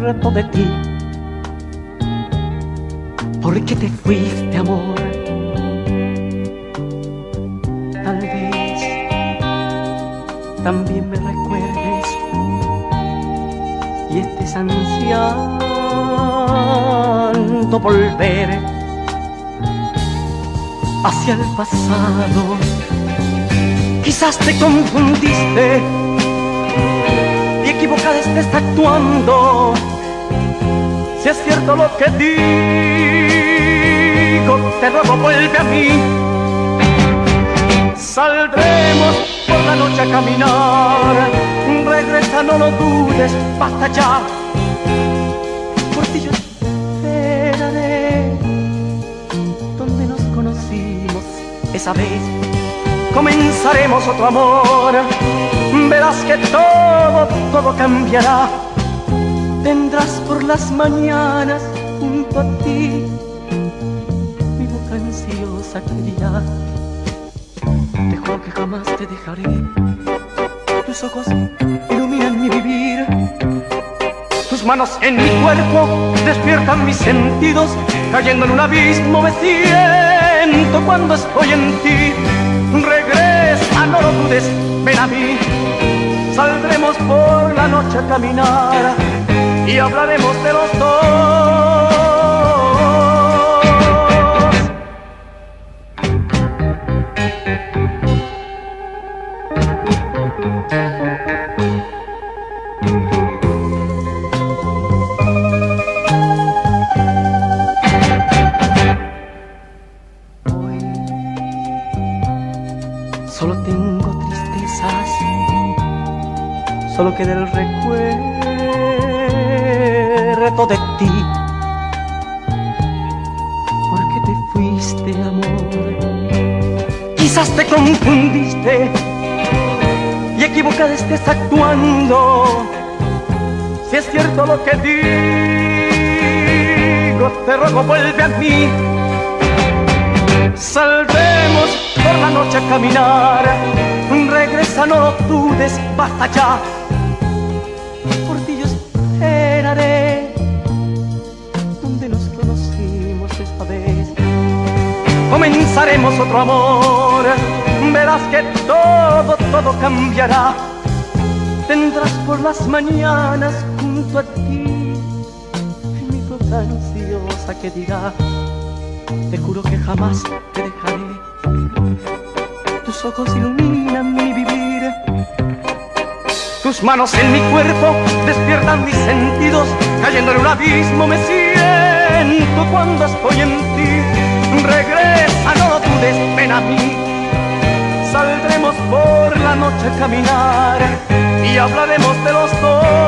reto de ti. ¿Por qué te fuiste, amor? Tal vez también me recuerdes y estés ansiando volver hacia el pasado. Quizás te confundiste y equivocada estés actuando. Si es cierto lo que digo, te ruego vuelve a mí. Saldremos por la noche a caminar. Regresa, no lo dudes, basta ya. Por ti yo esperaré donde nos conocimos esa vez. Comenzaremos otro amor. Verás que todo cambiará. Tendrás por las mañanas junto a ti mi boca ansiosa que dirá: te juro que jamás te dejaré. Tus ojos iluminan mi vivir. Tus manos en mi cuerpo despiertan mis sentidos. Cayendo en un abismo me siento cuando estoy en ti. Regresa, no lo dudes, ven a mí. Saldremos por la noche a caminar y hablaremos de los dos. Hoy solo tengo tristezas, solo queda el recuerdo de ti. ¿Por qué te fuiste, amor? Quizás te confundiste y equivocada estés actuando. Si es cierto lo que digo, te ruego vuelve a mí. Saldremos por la noche a caminar. Regresa, no lo dudes, basta ya. Por ti yo esperaré donde nos conocimos esta vez. Comenzaremos otro amor. Verás que todo cambiará. Tendrás por las mañanas junto a ti mi boca ansiosa que dirá: te juro que jamás te dejaré. Tus ojos iluminan mi vivir. Tus manos en mi cuerpo despiertan mis sentidos. Cayendo en un abismo me siento cuando estoy en ti. Regresa, no lo dudes, ven a mí. Saldremos por la noche a caminar y hablaremos de los dos.